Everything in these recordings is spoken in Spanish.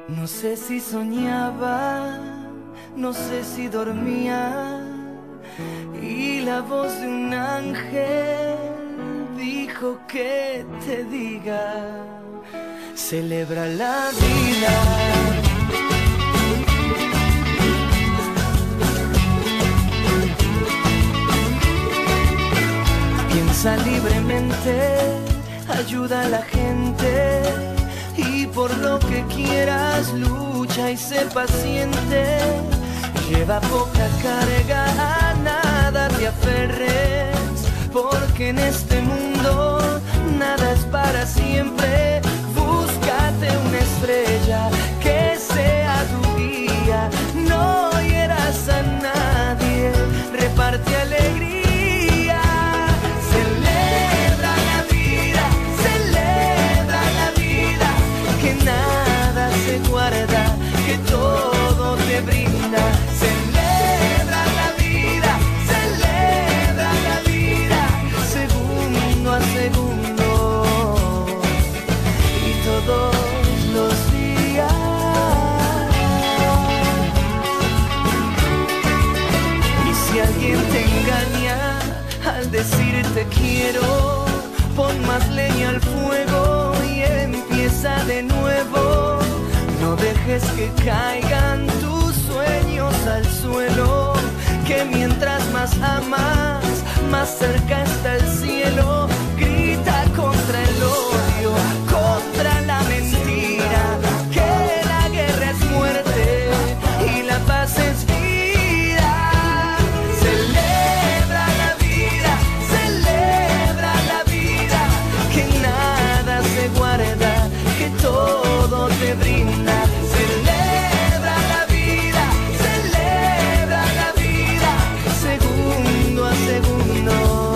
No sé si soñaba, no sé si dormía, y la voz de un ángel dijo que te diga, celebra la vida. Piensa libremente, ayuda a la gente, y por lo que quieras lucha y sé paciente. Lleva poca carga, a nada te aferres, porque en este mundo nada es para siempre. Búscate una estrella que sea tu guía, no hieras a nadie, reparte alegría. Nada se guarda, que todo te brinda. Celebra la vida, segundo a segundo, y todos los días. Y si alguien te engaña al decirte quiero, pon más leña al fuego y empieza de nuevo. No dejes que caigan tus sueños al suelo, que mientras más amas, más cerca está el cielo. Grita contra el odio, contra la mentira, que la guerra es muerte y la paz es vida. Celebra la vida, que nada se guarda, que todo te brinda. Celebra la vida, segundo a segundo.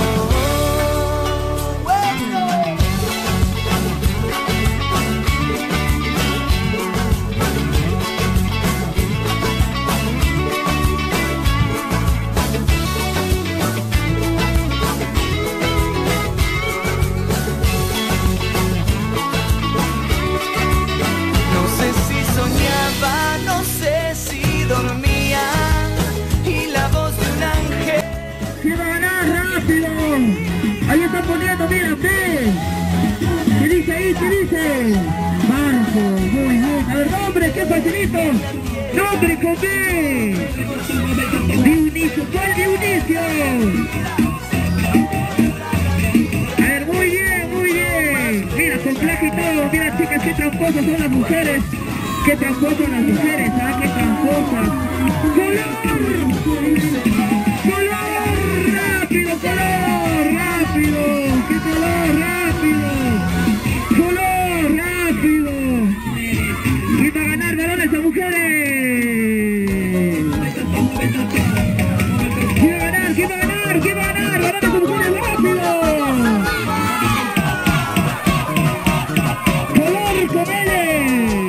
No sé si dormía, y la voz de un ángel. ¡Se va a ganar rápido! Ahí está poniendo, mira, ve. ¿Qué dice ahí? ¿Qué dice? Marco, muy bien. A ver, nombre, qué facilito. Nombre con B. Dionisio, ¿cuál Dionisio? A ver, muy bien, muy bien. Mira, con placa y todo. Mira, chicas, qué tramposas son las mujeres. ¡Qué tramposas las mujeres! ¿Ah? ¡Qué tramposas! ¡Color! ¡Color! ¡Rápido, color! ¡Rápido! ¡Qué color! ¡Rápido! ¡Color! ¡Rápido! ¿Quién va a ganar varones a mujeres? ¿Quién va a ganar? ¿Quién va a ganar? ¿Quién va a ganar? ¡Varones a mujeres! ¡Rápido! ¡Color con L!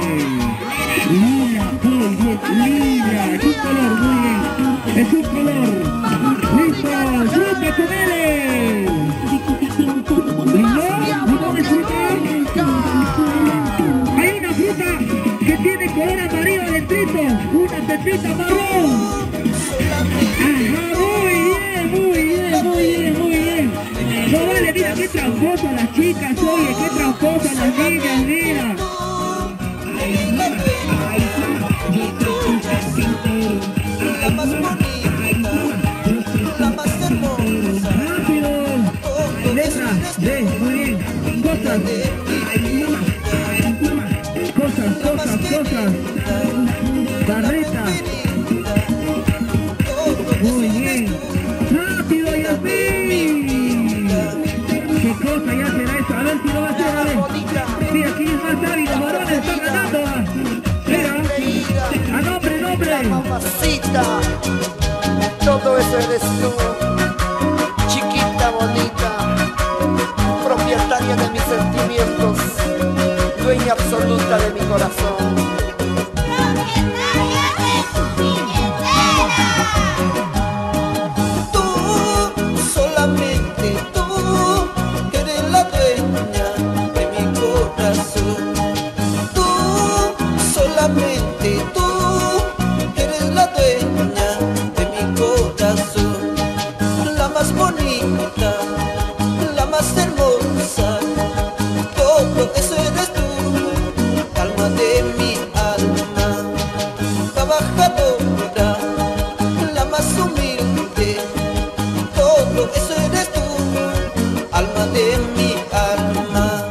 Lila, es un color, muy bien, es un color, listo, fruta con L. ¿Limón es fruta? Hay una fruta que tiene color amarillo adentrito, una pepita marrón. Ajá, muy bien. No vale, mira qué tramposas las chicas, oye, qué tramposas las niñas, mira. La más bonita, la más hermosa. Rápido. Letra D, muy bien. Cosas. Barreta. Muy bien. Rápido, Yasmin. ¿Qué cosa ya será eso? A ver si lo va a hacer, a ver. Mira, ¿quién es más hábil? Los varones están ganando. Mira. A nombre. Mamacita, todo eso eres tú, chiquita bonita, propietaria de mis sentimientos, dueña absoluta de mi corazón. Tú, solamente tú, eres la dueña de mi corazón. Tú, solamente de mi alma, trabajadora, la más humilde, todo eso eres tú, alma de mi alma.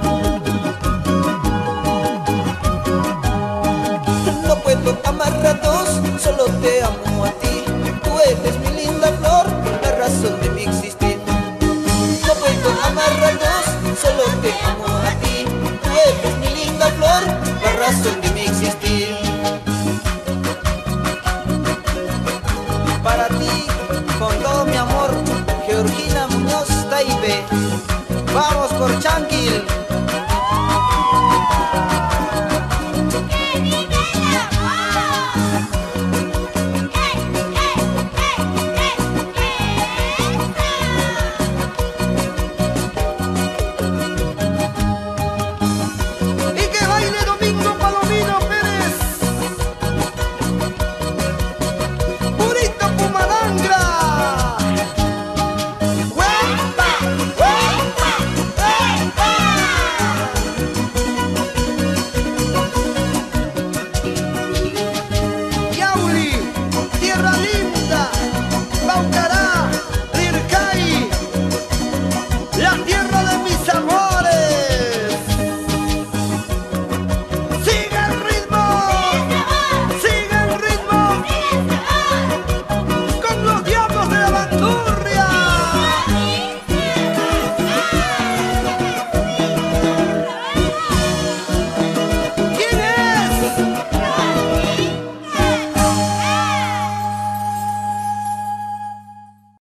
No puedo amar a dos, solo te amo a ti, tú eres mi linda flor, la razón de mi existir. No puedo amar a dos, solo te amo a ti, tú eres mi linda flor, la razón de mi existir. Para ti, con todo mi amor, Georgina Muñoz Taibe. Vamos por Chanquil.